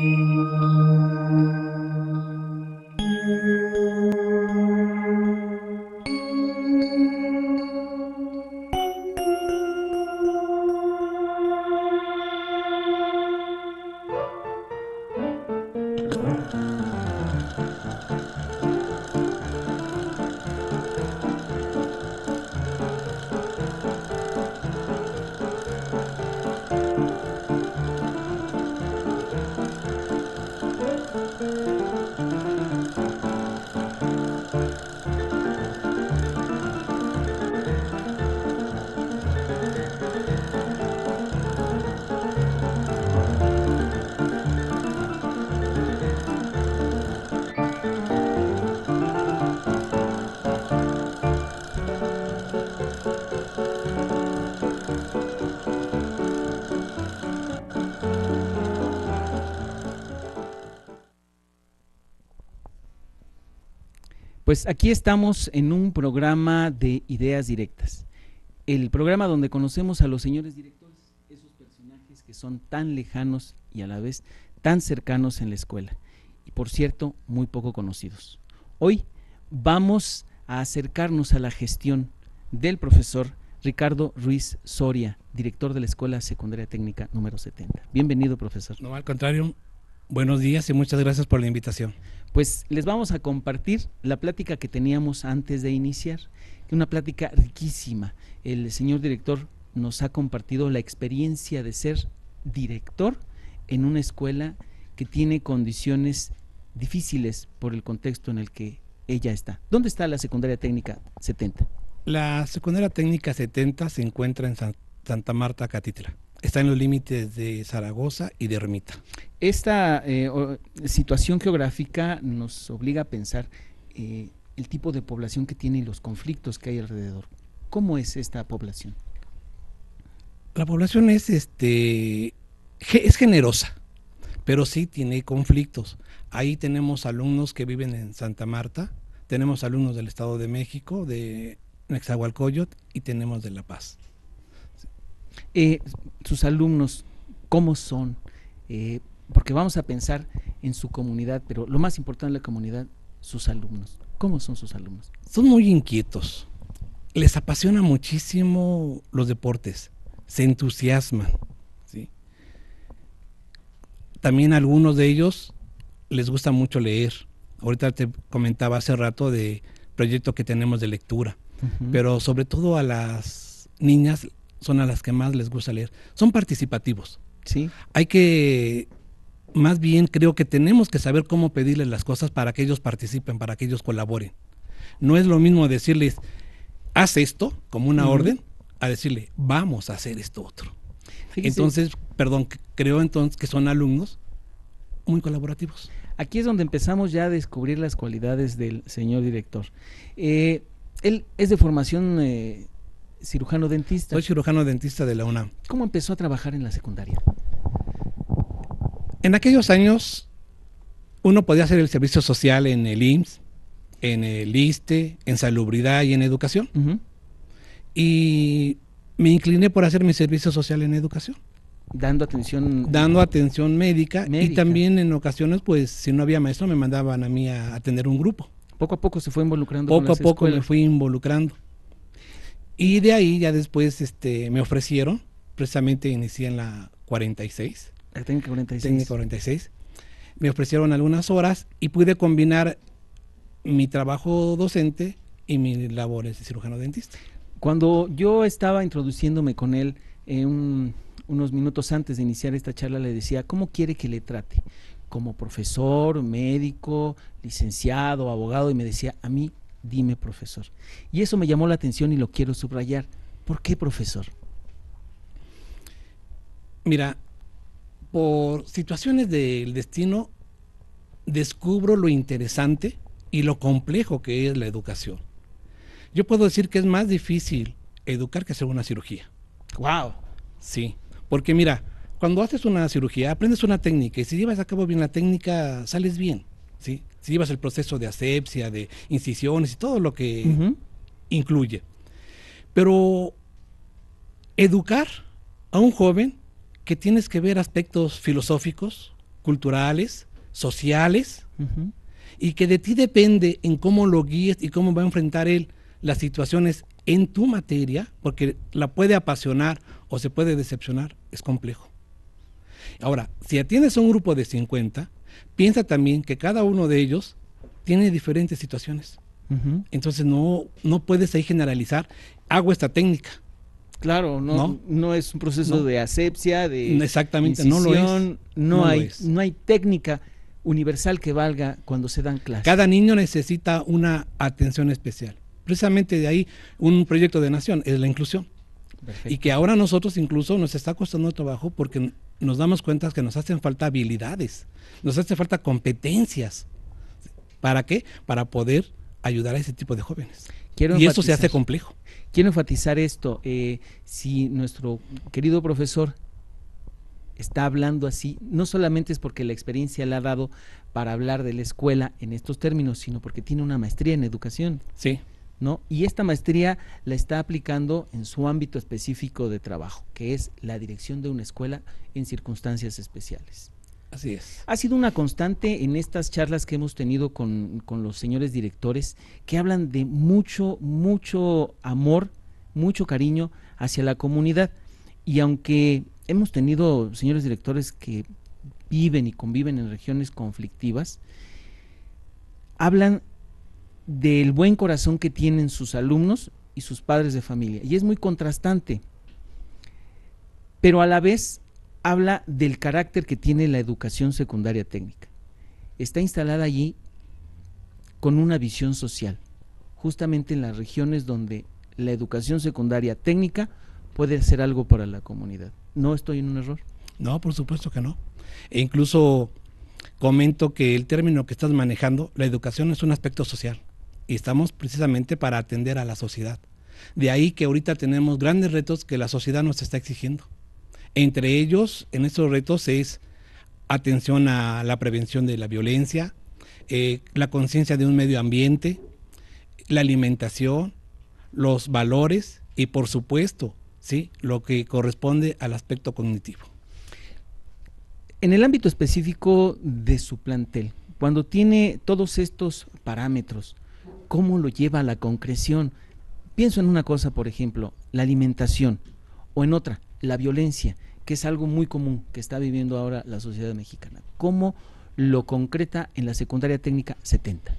Pues aquí estamos en un programa de ideas directas, el programa donde conocemos a los señores directores, esos personajes que son tan lejanos y a la vez tan cercanos en la escuela, y por cierto, muy poco conocidos. Hoy vamos a acercarnos a la gestión del profesor Ricardo Ruiz Soria, director de la Escuela Secundaria Técnica número 70. Bienvenido, profesor. No, al contrario, buenos días y muchas gracias por la invitación. Pues les vamos a compartir la plática que teníamos antes de iniciar, una plática riquísima. El señor director nos ha compartido la experiencia de ser director en una escuela que tiene condiciones difíciles por el contexto en el que ella está. ¿Dónde está la Secundaria Técnica 70? La Secundaria Técnica 70 se encuentra en Santa Marta, Catitla. Está en los límites de Zaragoza y de Ermita. Esta situación geográfica nos obliga a pensar el tipo de población que tiene y los conflictos que hay alrededor. ¿Cómo es esta población? La población es generosa, pero sí tiene conflictos. Ahí tenemos alumnos que viven en Santa Marta, tenemos alumnos del Estado de México, de Nezahualcóyotl y tenemos de La Paz. Sus alumnos, ¿cómo son? Porque vamos a pensar en su comunidad, pero lo más importante de la comunidad, sus alumnos. ¿Cómo son sus alumnos? Son muy inquietos, les apasiona muchísimo los deportes, se entusiasman, ¿sí? También a algunos de ellos les gusta mucho leer. Ahorita te comentaba hace rato de proyecto que tenemos de lectura, pero sobre todo a las niñas son a las que más les gusta leer. Son participativos. Sí. Hay que, más bien creo que tenemos que saber cómo pedirles las cosas para que ellos participen, para que ellos colaboren. No es lo mismo decirles, haz esto, como una orden, a decirle, vamos a hacer esto otro. Fíjese. Entonces, creo entonces que son alumnos muy colaborativos. Aquí es donde empezamos ya a descubrir las cualidades del señor director. Él es de formación cirujano dentista. Soy cirujano dentista de la UNAM. ¿Cómo empezó a trabajar en la secundaria? En aquellos años uno podía hacer el servicio social en el IMSS, en el ISSSTE, en salubridad y en educación. Y me incliné por hacer mi servicio social en educación. Dando atención médica. Y también en ocasiones, pues, si no había maestro, me mandaban a mí a atender un grupo. Poco a poco se fue involucrando. Poco a poco me fui involucrando. Y de ahí ya después me ofrecieron, precisamente inicié en la 46. La técnica 46. Técnica 46. Me ofrecieron algunas horas y pude combinar mi trabajo docente y mis labores de cirujano dentista. Cuando yo estaba introduciéndome con él, unos minutos antes de iniciar esta charla, le decía, ¿cómo quiere que le trate? Como profesor, médico, licenciado, abogado, y me decía, a mí, dime profesor. Y eso me llamó la atención y lo quiero subrayar. ¿Por qué profesor? Mira, por situaciones del destino, descubro lo interesante y lo complejo que es la educación. Yo puedo decir que es más difícil educar que hacer una cirugía. ¡Wow! Sí, porque mira, cuando haces una cirugía, aprendes una técnica y si llevas a cabo bien la técnica, sales bien, ¿sí? Si llevas el proceso de asepsia, de incisiones y todo lo que incluye. Pero educar a un joven que tienes que ver aspectos filosóficos, culturales, sociales, y que de ti depende en cómo lo guíes y cómo va a enfrentar él las situaciones en tu materia, porque la puede apasionar o se puede decepcionar, es complejo. Ahora, si tienes un grupo de 50, piensa también que cada uno de ellos tiene diferentes situaciones. Entonces no puedes ahí generalizar, hago esta técnica. Claro, no es un proceso de asepsia, de exactamente, incisión, no lo es. No hay técnica universal que valga cuando se dan clases. Cada niño necesita una atención especial. Precisamente de ahí un proyecto de nación es la inclusión. Perfecto. Y que ahora nosotros incluso nos está costando trabajo porque nos damos cuenta que nos hacen falta habilidades, nos hace falta competencias. ¿Para qué? Para poder ayudar a ese tipo de jóvenes. Y eso se hace complejo. Quiero enfatizar esto. Si nuestro querido profesor está hablando así, no solamente es porque la experiencia le ha dado para hablar de la escuela en estos términos, sino porque tiene una maestría en educación. Sí. ¿No? Y esta maestría la está aplicando en su ámbito específico de trabajo, que es la dirección de una escuela en circunstancias especiales. Así es. Ha sido una constante en estas charlas que hemos tenido con los señores directores, que hablan de mucho amor, mucho cariño hacia la comunidad. Y aunque hemos tenido señores directores que viven y conviven en regiones conflictivas, hablan del buen corazón que tienen sus alumnos y sus padres de familia. Y es muy contrastante, pero a la vez habla del carácter que tiene la educación secundaria técnica. Está instalada allí con una visión social, justamente en las regiones donde la educación secundaria técnica puede hacer algo para la comunidad. ¿No estoy en un error? No, por supuesto que no. E incluso comento que el término que estás manejando, la educación es un aspecto social y estamos precisamente para atender a la sociedad. De ahí que ahorita tenemos grandes retos que la sociedad nos está exigiendo. Entre ellos, en estos retos es atención a la prevención de la violencia, la conciencia de un medio ambiente, la alimentación, los valores y por supuesto, ¿sí?, lo que corresponde al aspecto cognitivo. En el ámbito específico de su plantel, cuando tiene todos estos parámetros, ¿cómo lo lleva a la concreción? Pienso en una cosa, por ejemplo, la alimentación, o en otra, la violencia, que es algo muy común que está viviendo ahora la sociedad mexicana. ¿Cómo lo concreta en la secundaria técnica 70?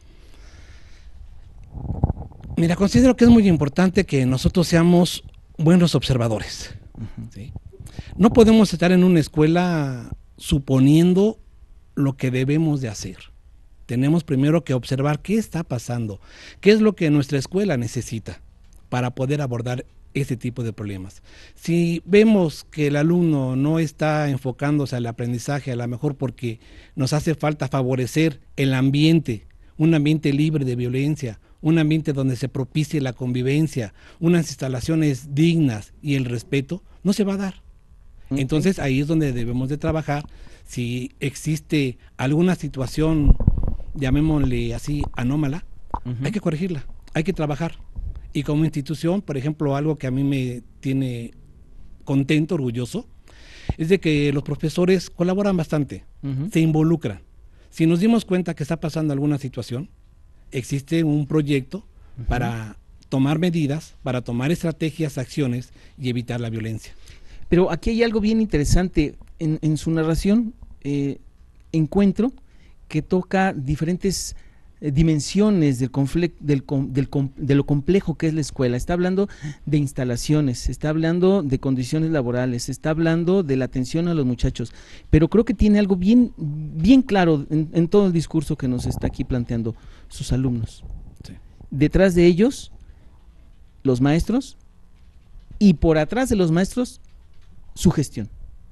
Mira, considero que es muy importante que nosotros seamos buenos observadores. ¿Sí? No podemos estar en una escuela suponiendo lo que debemos de hacer. Tenemos primero que observar qué está pasando, qué es lo que nuestra escuela necesita para poder abordar ese tipo de problemas. Si vemos que el alumno no está enfocándose al aprendizaje, a lo mejor porque nos hace falta favorecer el ambiente, un ambiente libre de violencia, un ambiente donde se propicie la convivencia, unas instalaciones dignas y el respeto, no se va a dar. Entonces ahí es donde debemos de trabajar. Si existe alguna situación, llamémosle así, anómala, hay que corregirla, hay que trabajar. Y como institución, por ejemplo, algo que a mí me tiene contento, orgulloso, es de que los profesores colaboran bastante, se involucran. Si nos dimos cuenta que está pasando alguna situación, existe un proyecto para tomar medidas, para tomar estrategias, acciones y evitar la violencia. Pero aquí hay algo bien interesante en su narración. Encuentro que toca diferentes dimensiones de lo complejo que es la escuela. Está hablando de instalaciones, está hablando de condiciones laborales, está hablando de la atención a los muchachos, pero creo que tiene algo bien claro en todo el discurso que nos está aquí planteando sus alumnos. Sí. Detrás de ellos, los maestros, y por atrás de los maestros, su gestión.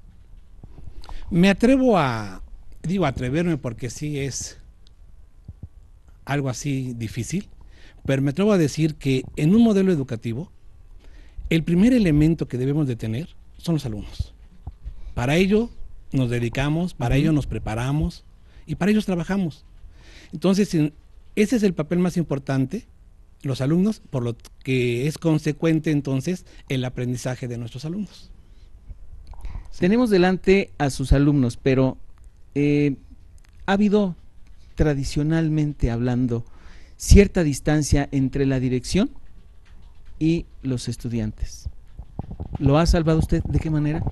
Me atrevo atreverme porque sí es algo así difícil, pero me atrevo a decir que en un modelo educativo, el primer elemento que debemos de tener son los alumnos. Para ello nos dedicamos, para ello nos preparamos y para ellos trabajamos. Entonces, ese es el papel más importante, los alumnos, por lo que es consecuente entonces el aprendizaje de nuestros alumnos. Sí. Tenemos delante a sus alumnos, pero ha habido, tradicionalmente hablando, cierta distancia entre la dirección y los estudiantes. ¿Lo ha salvado usted? ¿De qué manera?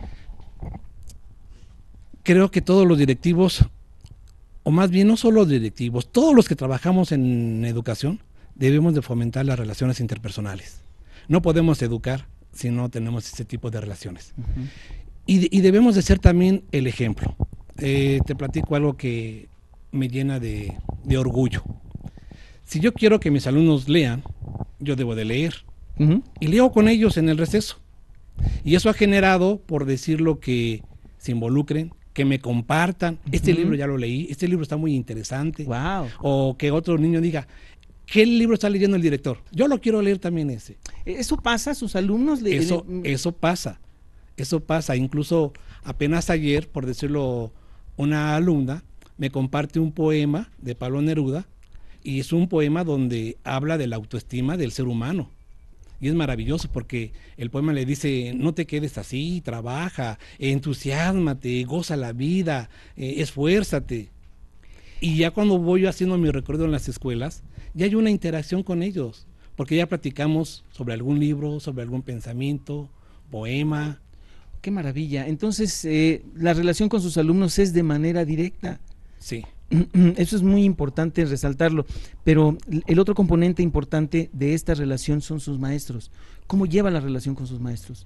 Creo que todos los directivos, o más bien no solo los directivos, todos los que trabajamos en educación, debemos de fomentar las relaciones interpersonales. No podemos educar si no tenemos ese tipo de relaciones. Uh-huh. Y debemos de ser también el ejemplo. Te platico algo que me llena de orgullo. Si yo quiero que mis alumnos lean, yo debo de leer. Uh-huh. Y leo con ellos en el receso. Y eso ha generado, por decirlo, que se involucren, que me compartan. Este libro ya lo leí, este libro está muy interesante. Wow. O que otro niño diga, ¿qué libro está leyendo el director? Yo lo quiero leer también ese. ¿Eso pasa a sus alumnos? Eso pasa. Eso pasa. Incluso apenas ayer, por decirlo, una alumna me comparte un poema de Pablo Neruda, y es un poema donde habla de la autoestima del ser humano. Y es maravilloso porque el poema le dice, no te quedes así, trabaja, entusiásmate, goza la vida, esfuérzate. Y ya cuando voy haciendo mi recorrido en las escuelas, ya hay una interacción con ellos, porque ya platicamos sobre algún libro, sobre algún pensamiento, poema. ¡Qué maravilla! Entonces, la relación con sus alumnos es de manera directa. Sí. Eso es muy importante resaltarlo, pero el otro componente importante de esta relación son sus maestros. ¿Cómo lleva la relación con sus maestros?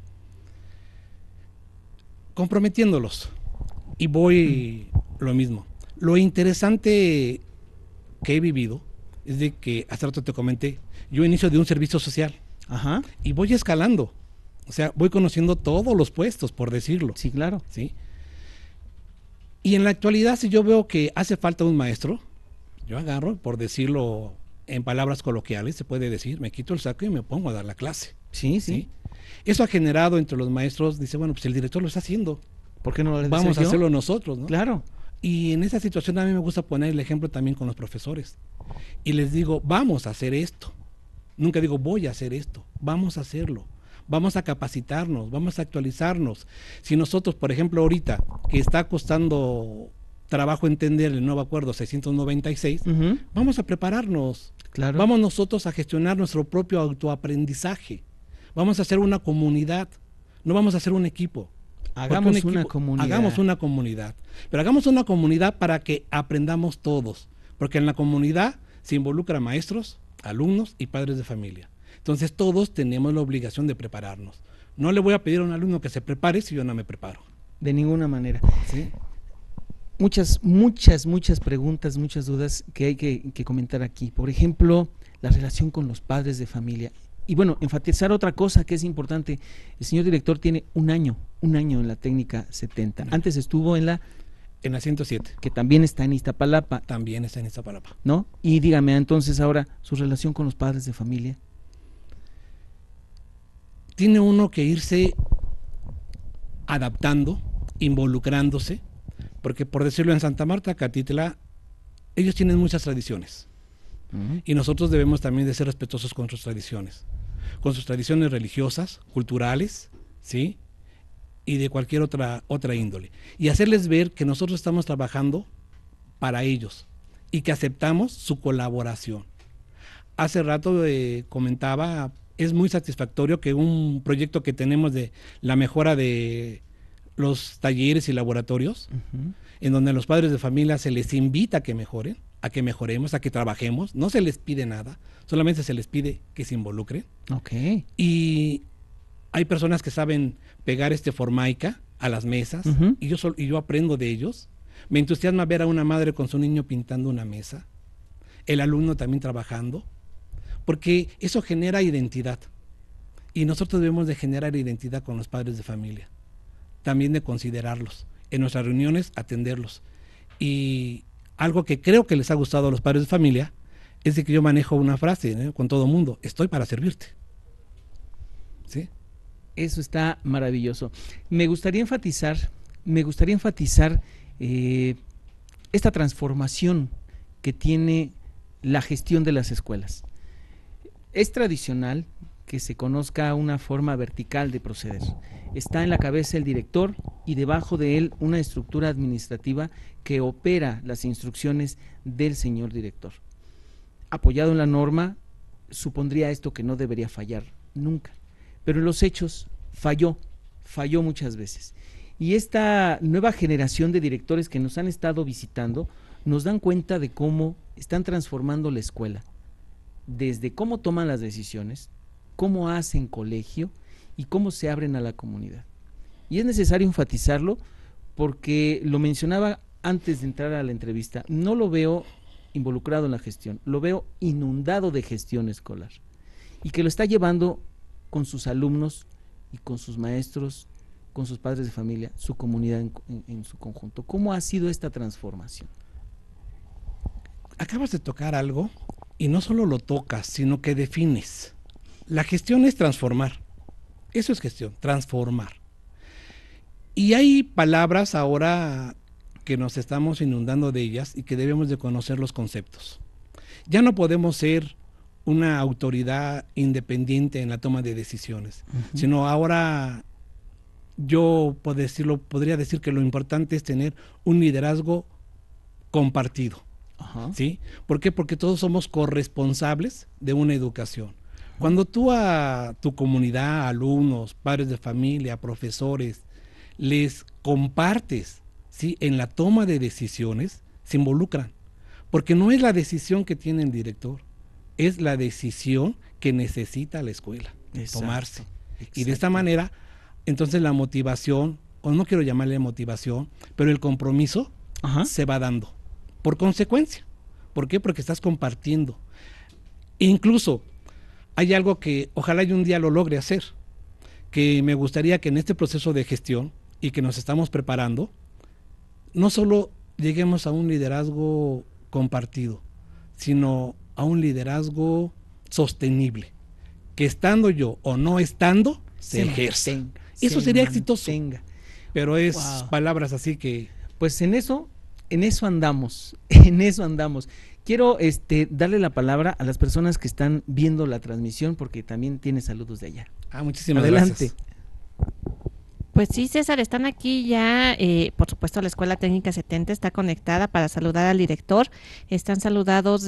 Comprometiéndolos. Y voy lo mismo. Lo interesante que he vivido es de que, hace rato te comenté, yo inicio de un servicio social. Ajá. Y voy escalando. O sea, voy conociendo todos los puestos, por decirlo. Sí, claro. ¿Sí? Y en la actualidad, si yo veo que hace falta un maestro, yo agarro, por decirlo en palabras coloquiales, se puede decir, me quito el saco y me pongo a dar la clase. Sí, sí. ¿Sí? Eso ha generado entre los maestros, dice, bueno, pues el director lo está haciendo. ¿Por qué no lo vamos a hacerlo nosotros, ¿no? Claro. Y en esa situación a mí me gusta poner el ejemplo también con los profesores. Y les digo, vamos a hacer esto. Nunca digo, voy a hacer esto. Vamos a hacerlo. Vamos a capacitarnos, vamos a actualizarnos. Si nosotros, por ejemplo, ahorita, que está costando trabajo entender el nuevo acuerdo 696, vamos a prepararnos. Claro. Vamos nosotros a gestionar nuestro propio autoaprendizaje. Vamos a hacer una comunidad, no vamos a hacer un equipo. Hagamos una comunidad. Hagamos una comunidad. Pero hagamos una comunidad para que aprendamos todos. Porque en la comunidad se involucran maestros, alumnos y padres de familia. Entonces todos tenemos la obligación de prepararnos. No le voy a pedir a un alumno que se prepare si yo no me preparo. De ninguna manera. ¿Sí? Muchas preguntas, muchas dudas que hay que comentar aquí. Por ejemplo, la relación con los padres de familia. Y bueno, enfatizar otra cosa que es importante. El señor director tiene un año en la técnica 70. Antes estuvo en la 107. Que también está en Iztapalapa. También está en Iztapalapa. ¿No? Y dígame entonces ahora, su relación con los padres de familia. Tiene uno que irse adaptando, involucrándose, porque por decirlo en Santa Marta, Catitla, ellos tienen muchas tradiciones. Y nosotros debemos también de ser respetuosos con sus tradiciones religiosas, culturales, ¿sí? Y de cualquier otra índole. Y hacerles ver que nosotros estamos trabajando para ellos y que aceptamos su colaboración. Hace rato comentaba, es muy satisfactorio que un proyecto que tenemos de la mejora de los talleres y laboratorios, en donde a los padres de familia se les invita a que mejoren, a que mejoremos, a que trabajemos, no se les pide nada, solamente se les pide que se involucren. Okay. Y hay personas que saben pegar formaica a las mesas, y yo aprendo de ellos. Me entusiasma ver a una madre con su niño pintando una mesa, el alumno también trabajando, porque eso genera identidad. Y nosotros debemos de generar identidad con los padres de familia, también de considerarlos, en nuestras reuniones atenderlos. Y algo que creo que les ha gustado a los padres de familia es de que yo manejo una frase con todo mundo: estoy para servirte. ¿Sí? Eso está maravilloso. Me gustaría enfatizar esta transformación que tiene la gestión de las escuelas. Es tradicional que se conozca una forma vertical de proceder. Está en la cabeza el director y debajo de él una estructura administrativa que opera las instrucciones del señor director. Apoyado en la norma, supondría esto que no debería fallar nunca, pero en los hechos falló muchas veces. Y esta nueva generación de directores que nos han estado visitando nos dan cuenta de cómo están transformando la escuela, desde cómo toman las decisiones, cómo hacen colegio y cómo se abren a la comunidad. Y es necesario enfatizarlo porque lo mencionaba antes de entrar a la entrevista, no lo veo involucrado en la gestión, lo veo inundado de gestión escolar y que lo está llevando con sus alumnos y con sus maestros, con sus padres de familia, su comunidad en su conjunto. ¿Cómo ha sido esta transformación? Acabas de tocar algo y no solo lo tocas, sino que defines. La gestión es transformar. Eso es gestión, transformar. Y hay palabras ahora que nos estamos inundando de ellas y que debemos de conocer los conceptos. Ya no podemos ser una autoridad independiente en la toma de decisiones, sino ahora yo podría decir que lo importante es tener un liderazgo compartido. ¿Sí? ¿Por qué? Porque todos somos corresponsables de una educación. Cuando tú a tu comunidad, alumnos, padres de familia, profesores, les compartes, ¿sí?, en la toma de decisiones, se involucran. Porque no es la decisión que tiene el director, es la decisión que necesita la escuela tomarse. Y de esta manera, entonces la motivación, o no quiero llamarle motivación, pero el compromiso se va dando. Por consecuencia. ¿Por qué? Porque estás compartiendo. Incluso hay algo que ojalá yo un día lo logre hacer, que me gustaría que en este proceso de gestión y que nos estamos preparando, no solo lleguemos a un liderazgo compartido, sino a un liderazgo sostenible, que estando yo o no estando, se ejerce. Eso sería exitoso, pero es palabras así que... Pues en eso andamos, Quiero darle la palabra a las personas que están viendo la transmisión, porque también tiene saludos de allá. Muchísimas gracias. Pues sí, César, están aquí ya, por supuesto, la Escuela Técnica 70 está conectada para saludar al director. Están saludados.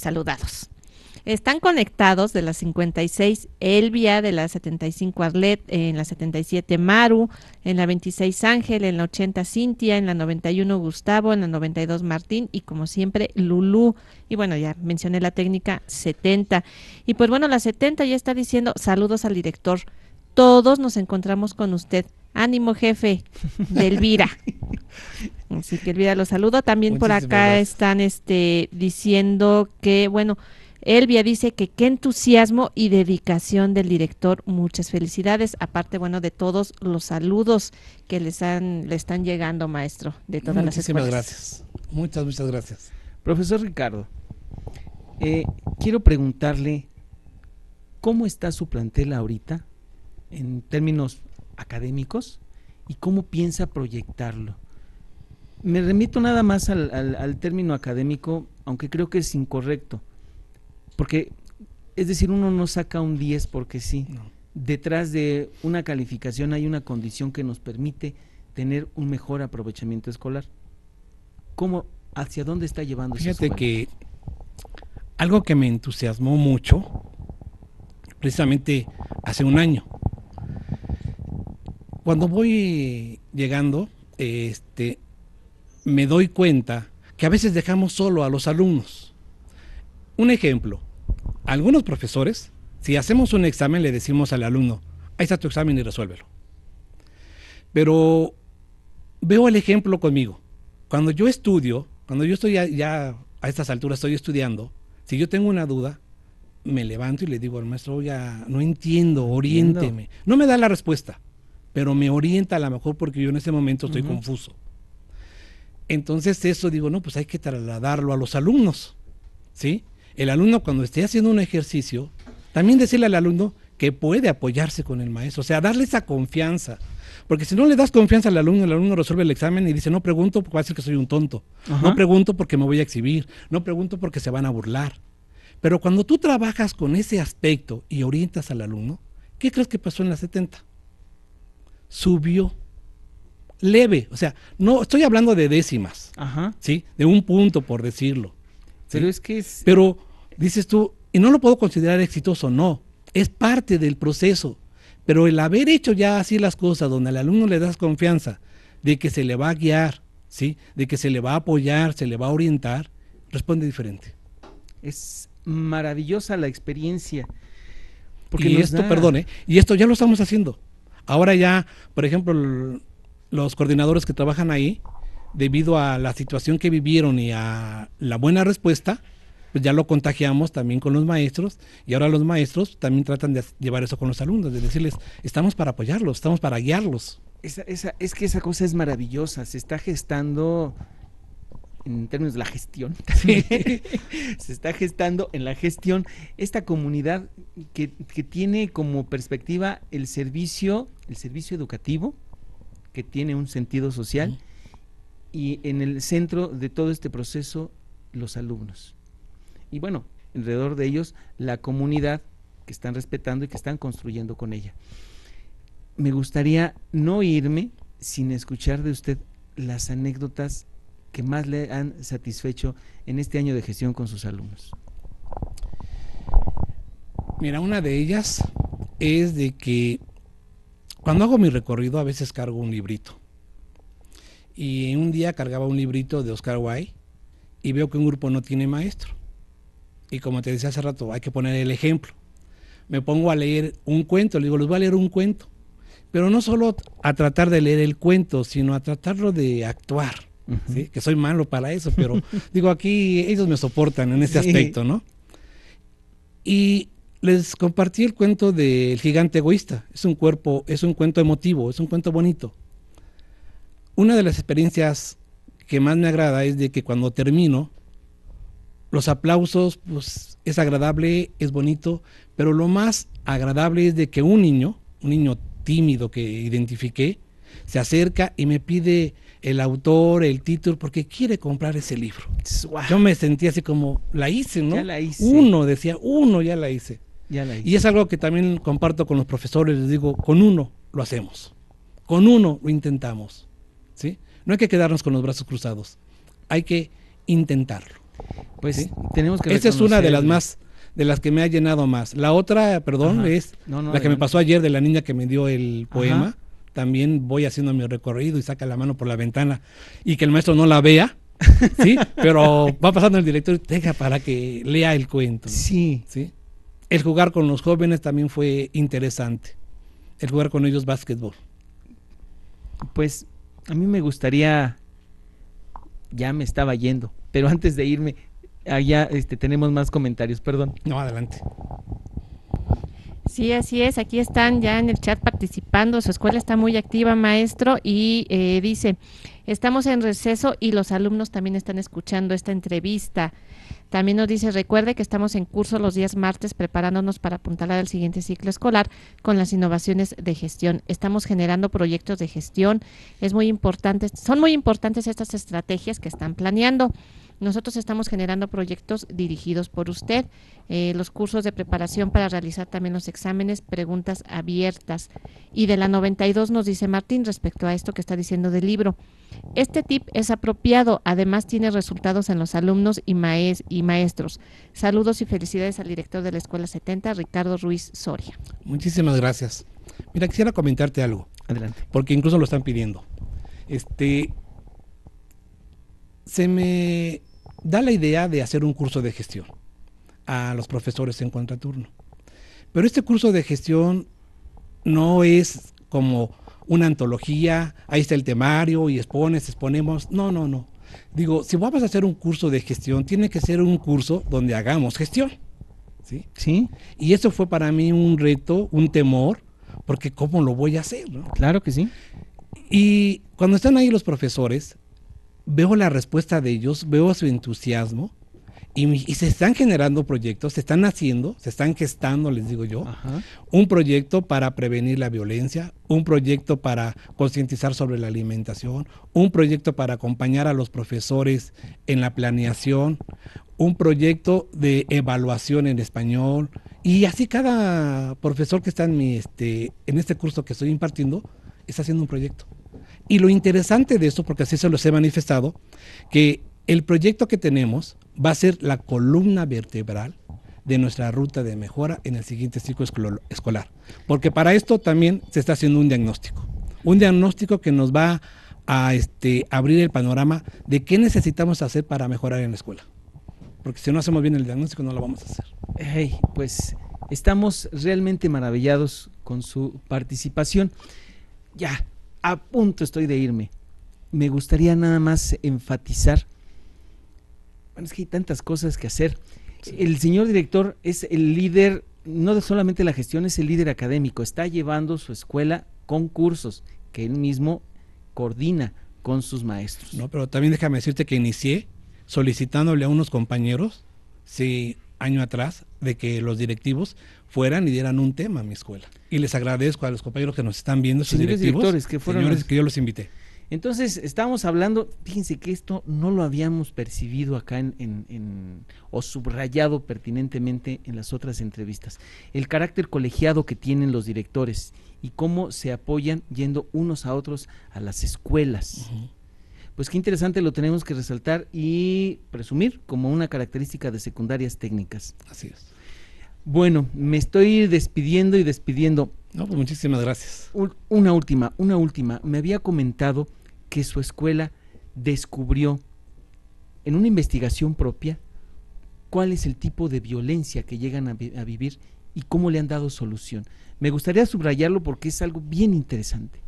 Están conectados de la 56 Elvia, de la 75 Arlet, en la 77 Maru, en la 26 Ángel, en la 80 Cintia, en la 91 Gustavo, en la 92 Martín y como siempre Lulú. Y bueno, ya mencioné la técnica 70. Y pues bueno, la 70 ya está diciendo saludos al director. Todos nos encontramos con usted. Ánimo, jefe, de Elvira. Así que Elvira los saludo. También muchísimas por acá gracias. Están diciendo que, bueno, Elvia dice que qué entusiasmo y dedicación del director, muchas felicidades, aparte, bueno, de todos los saludos que le están llegando, maestro, de todas las escuelas. Muchísimas gracias, muchas gracias. Profesor Ricardo, quiero preguntarle, ¿cómo está su plantel ahorita en términos académicos y cómo piensa proyectarlo? Me remito nada más al término académico, aunque creo que es incorrecto. Porque, es decir, uno no saca un 10 porque sí. No. Detrás de una calificación hay una condición que nos permite tener un mejor aprovechamiento escolar. ¿Hacia dónde está llevando esa escuela? Fíjate que algo que me entusiasmó mucho, precisamente hace un año, cuando voy llegando, me doy cuenta que a veces dejamos solo a los alumnos. Un ejemplo, algunos profesores, si hacemos un examen, le decimos al alumno, ahí está tu examen y resuélvelo. Pero veo el ejemplo conmigo. Cuando yo estudio, cuando yo estoy ya a estas alturas estoy estudiando, si yo tengo una duda, me levanto y le digo al maestro, ya no entiendo, oriénteme. No me da la respuesta, pero me orienta a lo mejor porque yo en ese momento estoy confuso. Entonces eso digo, no, pues hay que trasladarlo a los alumnos, ¿sí? El alumno cuando esté haciendo un ejercicio, también decirle al alumno que puede apoyarse con el maestro, o sea, darle esa confianza. Porque si no le das confianza al alumno resuelve el examen y dice, no pregunto porque va a decir que soy un tonto, no pregunto porque me voy a exhibir, no pregunto porque se van a burlar. Pero cuando tú trabajas con ese aspecto y orientas al alumno, ¿qué crees que pasó en la 70? Subió leve, o sea, no estoy hablando de décimas, Ajá. ¿sí? De un punto, por decirlo. ¿sí? Pero es que es... Pero dices tú, y no lo puedo considerar exitoso, no, es parte del proceso. Pero el haber hecho ya así las cosas, donde al alumno le das confianza de que se le va a guiar, ¿sí? De que se le va a apoyar, se le va a orientar, responde diferente. Es maravillosa la experiencia. Porque y esto, perdone, y esto ya lo estamos haciendo. Ahora ya, por ejemplo, los coordinadores que trabajan ahí, debido a la situación que vivieron y a la buena respuesta, pues ya lo contagiamos también con los maestros, y ahora los maestros también tratan de llevar eso con los alumnos, de decirles, estamos para apoyarlos, estamos para guiarlos. Es que esa cosa es maravillosa, se está gestando en términos de la gestión, Sí. se está gestando en la gestión esta comunidad que tiene como perspectiva el servicio educativo, que tiene un sentido social, y en el centro de todo este proceso, los alumnos. Y bueno, alrededor de ellos, la comunidad que están respetando y que están construyendo con ella. Me gustaría no irme sin escuchar de usted las anécdotas que más le han satisfecho en este año de gestión con sus alumnos. Mira, una de ellas es de que cuando hago mi recorrido a veces cargo un librito. Y un día cargaba un librito de Oscar Wilde y veo que un grupo no tiene maestro. Y como te decía hace rato, hay que poner el ejemplo. Me pongo a leer un cuento, le digo, les voy a leer un cuento. Pero no solo a tratar de leer el cuento, sino a tratarlo de actuar. ¿Sí? Que soy malo para eso, pero digo, aquí ellos me soportan en ese aspecto, ¿no? Y les compartí el cuento del gigante egoísta. Es un cuento emotivo, es un cuento bonito. Una de las experiencias que más me agrada es de que cuando termino, los aplausos, pues es agradable, es bonito, pero lo más agradable es de que un niño tímido que identifiqué, se acerca y me pide el autor, el título, porque quiere comprar ese libro. Wow. Yo me sentí así como, la hice, ¿no? Ya la hice. Uno ya la hice. Ya la hice. Y es algo que también comparto con los profesores, les digo, con uno lo hacemos, con uno lo intentamos, ¿sí? No hay que quedarnos con los brazos cruzados, hay que intentarlo. Pues ¿sí? Tenemos que Esa es una de las más, de las que me ha llenado más. La otra, perdón, Ajá. es No, la que me pasó ayer de la niña que me dio el poema. Ajá. También voy haciendo mi recorrido y saca la mano por la ventana y que el maestro no la vea, ¿sí? Pero va pasando el director y deja para que lea el cuento. Sí. ¿Sí? El jugar con los jóvenes también fue interesante. El jugar con ellos básquetbol. Pues a mí me gustaría, ya me estaba yendo, pero antes de irme, allá tenemos más comentarios, perdón. No, adelante. Sí, así es, aquí están ya en el chat participando, su escuela está muy activa, maestro, y dice, estamos en receso y los alumnos también están escuchando esta entrevista. También nos dice, recuerde que estamos en curso los días martes preparándonos para apuntalar al siguiente ciclo escolar con las innovaciones de gestión. Estamos generando proyectos de gestión, son muy importantes estas estrategias que están planeando. Nosotros estamos generando proyectos dirigidos por usted, los cursos de preparación para realizar también los exámenes, preguntas abiertas. Y de la 92 nos dice Martín respecto a esto que está diciendo del libro. Este tip es apropiado, además tiene resultados en los alumnos y maestros. Saludos y felicidades al director de la Escuela 70, Ricardo Ruiz Soria. Muchísimas gracias. Mira, quisiera comentarte algo. Adelante. Porque incluso lo están pidiendo. Se me da la idea de hacer un curso de gestión a los profesores en contraturno. Pero este curso de gestión no es como una antología, ahí está el temario y exponemos. No. Digo, si vamos a hacer un curso de gestión, tiene que ser un curso donde hagamos gestión. ¿Sí? Sí. Y eso fue para mí un reto, un temor, porque ¿cómo lo voy a hacer? ¿No? Claro que sí. Y cuando están ahí los profesores, veo la respuesta de ellos, veo su entusiasmo Y se están generando proyectos, se están gestando, les digo yo, Ajá. un proyecto para prevenir la violencia, un proyecto para concientizar sobre la alimentación, un proyecto para acompañar a los profesores en la planeación, un proyecto de evaluación en español, y así cada profesor que está en este curso que estoy impartiendo está haciendo un proyecto. Y lo interesante de esto, porque así se los he manifestado, que el proyecto que tenemos va a ser la columna vertebral de nuestra ruta de mejora en el siguiente ciclo escolar. Porque para esto también se está haciendo un diagnóstico que nos va a abrir el panorama de qué necesitamos hacer para mejorar en la escuela. Porque si no hacemos bien el diagnóstico no lo vamos a hacer. Hey, pues estamos realmente maravillados con su participación. Ya, a punto estoy de irme. Me gustaría nada más enfatizar. Bueno, es que hay tantas cosas que hacer. Sí. El señor director es el líder, no solamente la gestión, es el líder académico. Está llevando su escuela con cursos que él mismo coordina con sus maestros. No, pero también déjame decirte que inicié solicitándole a unos compañeros, sí, año atrás, de que los directivos fueran y dieran un tema a mi escuela. Y les agradezco a los compañeros que nos están viendo, señores directores, que fueron señores que yo los invité. Entonces, estábamos hablando, fíjense que esto no lo habíamos percibido acá o subrayado pertinentemente en las otras entrevistas. El carácter colegiado que tienen los directores y cómo se apoyan yendo unos a otros a las escuelas. Uh-huh. Pues qué interesante, lo tenemos que resaltar y presumir como una característica de secundarias técnicas. Así es. Bueno, me estoy despidiendo. No, pues muchísimas gracias. Una última. Me había comentado que su escuela descubrió en una investigación propia cuál es el tipo de violencia que llegan a vivir y cómo le han dado solución. Me gustaría subrayarlo porque es algo bien interesante.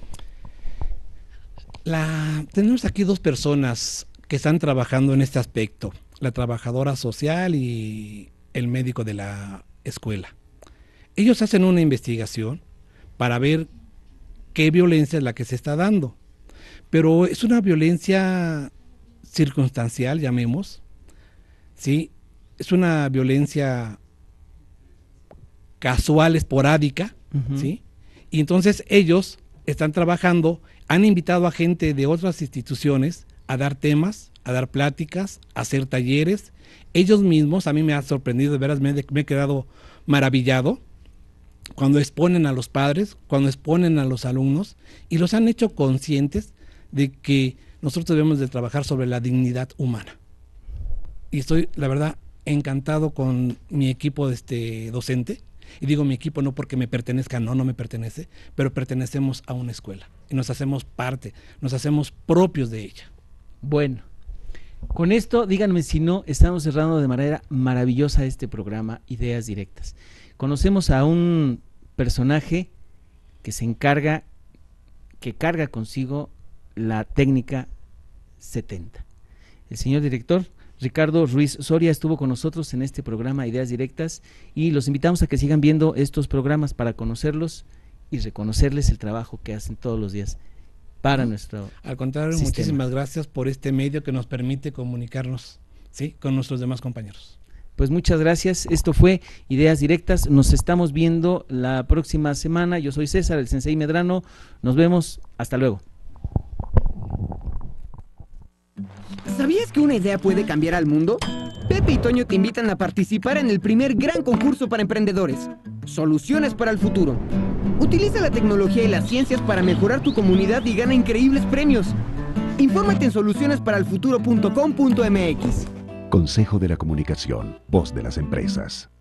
Tenemos aquí dos personas que están trabajando en este aspecto, la trabajadora social y el médico de la escuela. Ellos hacen una investigación para ver qué violencia es la que se está dando, pero es una violencia circunstancial, llamemos, ¿sí? Es una violencia casual, esporádica, uh-huh. ¿Sí? Y entonces ellos están trabajando, han invitado a gente de otras instituciones a dar temas, a dar pláticas, a hacer talleres. Ellos mismos, a mí me ha sorprendido, de veras me he quedado maravillado, cuando exponen a los padres, cuando exponen a los alumnos, y los han hecho conscientes de que nosotros debemos de trabajar sobre la dignidad humana. Y estoy, la verdad, encantado con mi equipo docente, y digo mi equipo no porque me pertenezca, no me pertenece, pero pertenecemos a una escuela, y nos hacemos parte, nos hacemos propios de ella. Bueno, con esto, díganme si no, estamos cerrando de manera maravillosa este programa, Ideas Directas. Conocemos a un personaje que carga consigo la técnica 70. El señor director Ricardo Ruiz Soria estuvo con nosotros en este programa Ideas Directas y los invitamos a que sigan viendo estos programas para conocerlos y reconocerles el trabajo que hacen todos los días para nuestro Al contrario, sistema. Muchísimas gracias por este medio que nos permite comunicarnos, ¿sí?, con nuestros demás compañeros. Pues muchas gracias, esto fue Ideas Directas, nos estamos viendo la próxima semana, yo soy César, el Sensei Medrano, nos vemos, hasta luego. ¿Sabías que una idea puede cambiar al mundo? Pepe y Toño te invitan a participar en el primer gran concurso para emprendedores, Soluciones para el Futuro. Utiliza la tecnología y las ciencias para mejorar tu comunidad y gana increíbles premios. Infórmate en solucionesparalfuturo.com.mx. Consejo de la Comunicación, voz de las empresas.